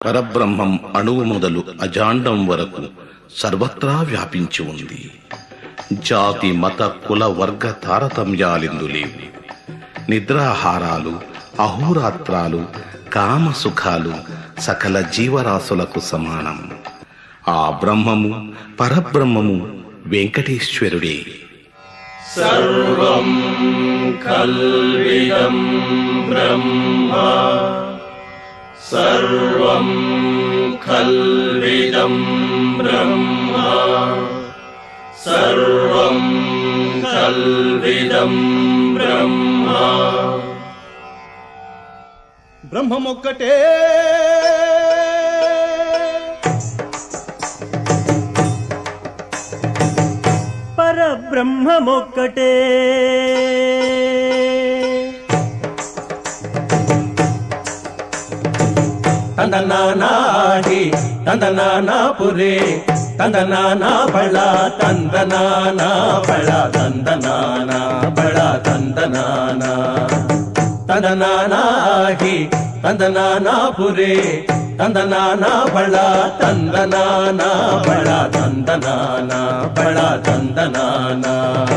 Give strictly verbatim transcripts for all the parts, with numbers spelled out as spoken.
పరబ్రహ్మం అణువు మొదలు అజాండం వరకు సర్వత్రా వ్యాపించి ఉంది. జాతి మత కుల వర్గ తారతమ్యాలెందు లేవు. నిద్రాహారాలు, అహోరాత్రాలు, కామ సుఖాలు సకల జీవరాశులకు సమానం. ఆ బ్రహ్మము పరబ్రహ్మము వెంకటేశ్వరుడే. సర్వం కల్విదం బ్రహ్మ, సర్వం కల్విదం బ్రహ్మ, సర్వం కల్విదం బ్రహ్మ. బ్రహ్మమొక్కటే పరబ్రహ్మమొక్కటే, తందనానాహి తందనానా పురే తందనానా బళ తందనానా బళ తందనానా బళ తందనానా తందనానాహి తందనానా పురే తందనానా బళ తందనానా బళ తందనానా బళ తందనానా.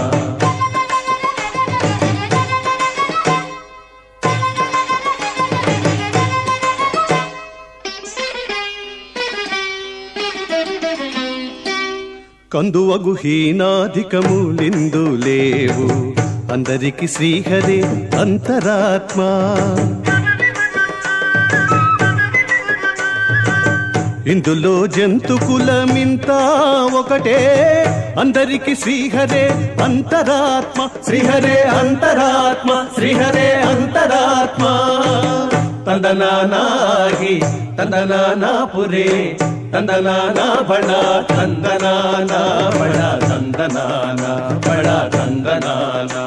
కందువగు హీనాధికములిందు లేవు, అందరికి శ్రీహరే అంతరాత్మ. ఇందులో జంతు కులమింతా ఒకటే, అందరికి శ్రీహరే అంతరాత్మ. శ్రీహరే అంతరాత్మ, శ్రీహరే అంతరాత్మ. తందనానాహి తందనానా పురే తందనానా బళ తందనానా బళ తందనానా బళ తందనానా.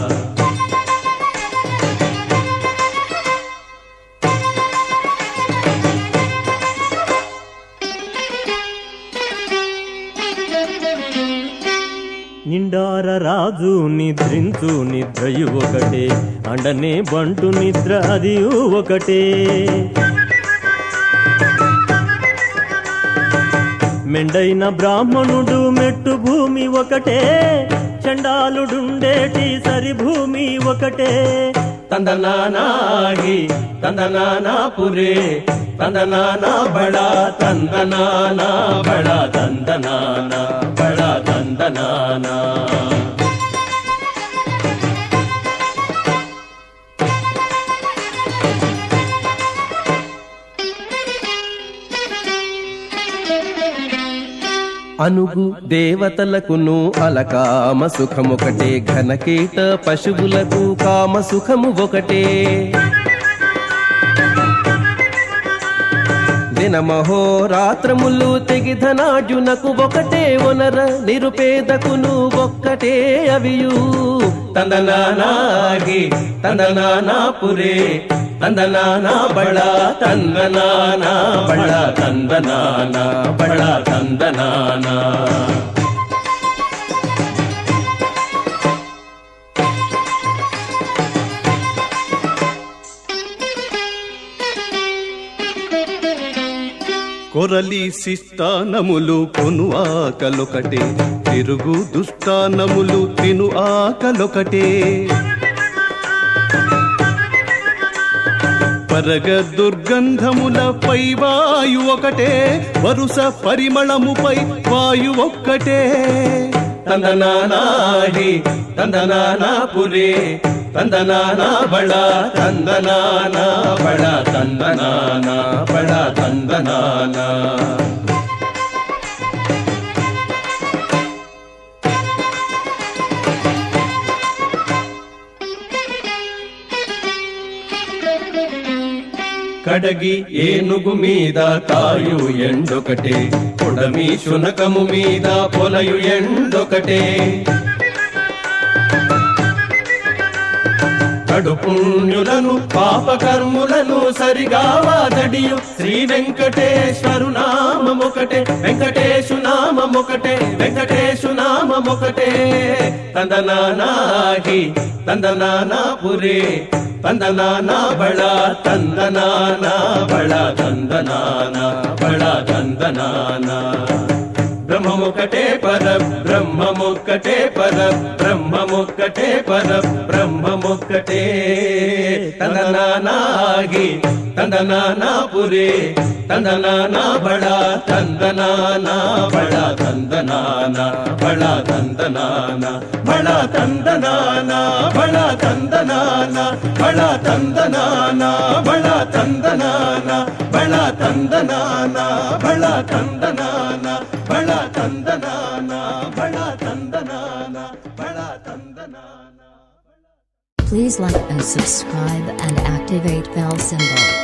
నిండార రాజు నిద్రించు నిద్రయు ఒకటే, అండనే బంటు నిద్ర అది ఒకటే. మెండైన బ్రాహ్మణుడు మెట్టు భూమి ఒకటే, చండాలుడుండేటి సరి భూమి ఒకటే. తందనానాహి తందనానా పురే తందనానా బళ తందనానా బళ తందనానా బళ తందనానా. అనుగు దేవతలకును అలకామ సుఖమొకటే, ఘనకీట పశువులకు కామ సుఖము ఒకటే. దినమహోరాత్రములు తెగిధనార్జునకు ఒకటే, ఒనర నిరుపేదకును ఒక్కటే అవియు. తందనానాహి తందనానా పురే తందనానా బళ తందనానా బళ తందనానా బళ తందనానా. కొరలి శిష్టానములు కొను ఆకలొకటే, తిరుగు దుష్టానములు తిను ఆకలొకటే. పరగ దుర్గంధములపై వాయు ఒకటే, వరుస పరిమళముపై వాయు ఒక్కటే. తందనానాహి తందనానా పురే తందనానా బళ తందనానా బళ తందనానా బళ తందనానా. కడగి ఏనుగు మీద కాయు ఎండొకటే, కొడమి శునకము మీద పొలయు ఎండొకటే. కడు పుణ్యులను పాపకర్ములను సరిగా వాదడియు శ్రీ వెంకటేశ్వరు నామమొకటే, వెంకటేశు నామమొకటే, వెంకటేశు నామమొకటే. తందనానాహి తందనానా పురే ತಂದನಾನ ಬಳ ತಂದನಾನ ಬಳ ತಂದನಾನ ಬಳ ತಂದನಾನ ಬ್ರಹ್ಮಮೊಕ್ಕಟೇ ಪರ ಬ್ರಹ್ಮಮೊಕ್ಕಟೇ ಪರ ಬ್ರಹ್ಮಮೊಕ್ಕಟೇ ಪರ ಬ್ರಹ್ಮಮೊಕ್ಕಟೇ ತಂದನಾನಾಗಿ ತಂದನಾನ ಪುರಿ ತಂದನಾನ ಬಳ ತಂದನಾನ ಬಳ ತಂದನಾನ ಬಳ ತಂದನಾನ ಬಳ ತಂದನಾನ ಬಳ ತಂದನಾನ ಬಳ ತಂದನಾನ ಬಳ ತಂದನಾನ ಬಳ ತಂದನಾನ ಬಳ ತಂದನಾನ ಬಳ ತಂದನಾನ ಬಳ ತಂದನಾನ ಬಳ ತಂದನಾನ. Please like and subscribe and activate bell symbol.